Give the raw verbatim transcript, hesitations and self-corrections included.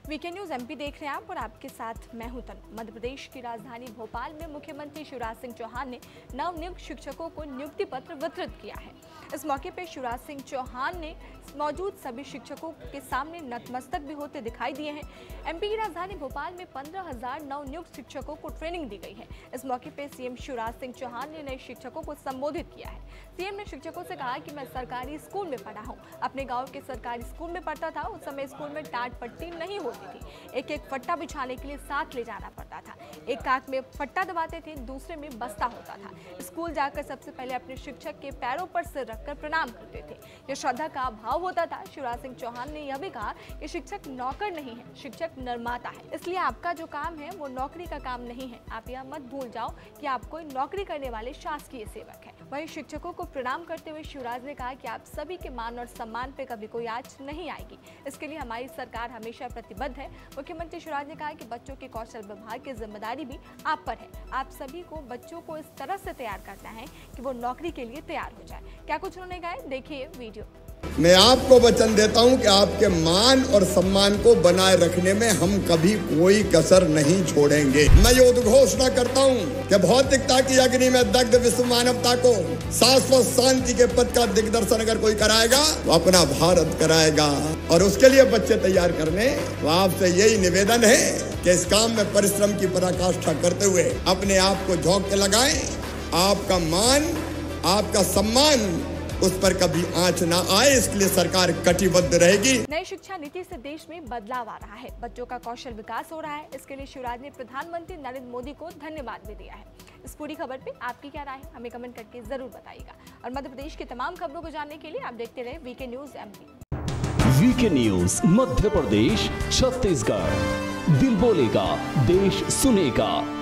VK news MP देख रहे हैं आप और आपके साथ मैं हूं तनु। मध्य प्रदेश की राजधानी भोपाल में मुख्यमंत्री शिवराज सिंह चौहान ने नवनियुक्त शिक्षकों को नियुक्ति पत्र वितरित किया है। इस मौके पर शिवराज सिंह चौहान ने मौजूद सभी शिक्षकों के सामने नतमस्तक भी होते दिखाई दिए हैं। एमपी की राजधानी भोपाल में पंद्रह हजार नवनियुक्त शिक्षकों को ट्रेनिंग दी गई है। इस मौके पर सीएम शिवराज सिंह चौहान ने नए शिक्षकों को संबोधित किया है। सीएम ने शिक्षकों से कहा कि मैं सरकारी स्कूल में पढ़ा हूँ, अपने गाँव के सरकारी स्कूल में पढ़ता था। उस समय स्कूल में टाट पट्टी नहीं होती थी, एक एक फट्टा बिछाने के लिए साथ ले जाना पड़ता था। एक काक में फट्टा दबाते थे, दूसरे में बस्ता होता था। स्कूल जाकर सबसे पहले अपने शिक्षक के पैरों पर सिर रखकर प्रणाम करते थे। यह श्रद्धा का भाव होता था। शिवराज सिंह चौहान ने यह भी कहा कि शिक्षक नौकर नहीं है, शिक्षक निर्माता है, इसलिए आपका जो काम है वो नौकरी का काम नहीं है। आप यह मत भूल जाओ कि आप कोई नौकरी करने वाले शासकीय सेवक है। वहीं शिक्षकों को प्रणाम करते हुए शिवराज ने कहा कि आप सभी के मान और सम्मान पे कभी कोई आंच नहीं आएगी, इसके लिए हमारी सरकार हमेशा प्रतिबद्ध है। मुख्यमंत्री शिवराज ने कहा कि बच्चों के कौशल विभाग की जिम्मेदारी भी आप पर है। आप सभी को बच्चों को इस तरह से तैयार करना है कि वो नौकरी के लिए तैयार हो जाए। क्या कुछ उन्होंने कहा, देखिए वीडियो। मैं आपको वचन देता हूं कि आपके मान और सम्मान को बनाए रखने में हम कभी कोई कसर नहीं छोड़ेंगे। मैं ये उद्घोषणा करता हूं कि भौतिकता की अग्नि में दग्ध विश्व मानवता को शाश्वत शांति के पथ का दिग्दर्शन अगर कोई कराएगा वो अपना भारत कराएगा, और उसके लिए बच्चे तैयार करने तो आपसे यही निवेदन है कि इस काम में परिश्रम की पराकाष्ठा करते हुए अपने आप को झोंक के लगाएं। आपका मान, आपका सम्मान, उस पर कभी आंच ना आए, इसके लिए सरकार कटिबद्ध रहेगी। नई शिक्षा नीति से देश में बदलाव आ रहा है, बच्चों का कौशल विकास हो रहा है। इसके लिए शिवराज ने प्रधानमंत्री नरेंद्र मोदी को धन्यवाद भी दिया है। इस पूरी खबर पे आपकी क्या राय है, हमें कमेंट करके जरूर बताइएगा। और मध्य प्रदेश की तमाम खबरों को जानने के लिए आप देखते रहे VK news MP. VK news Madhya Pradesh Chhattisgarh, दिल बोलेगा, देश सुनेगा।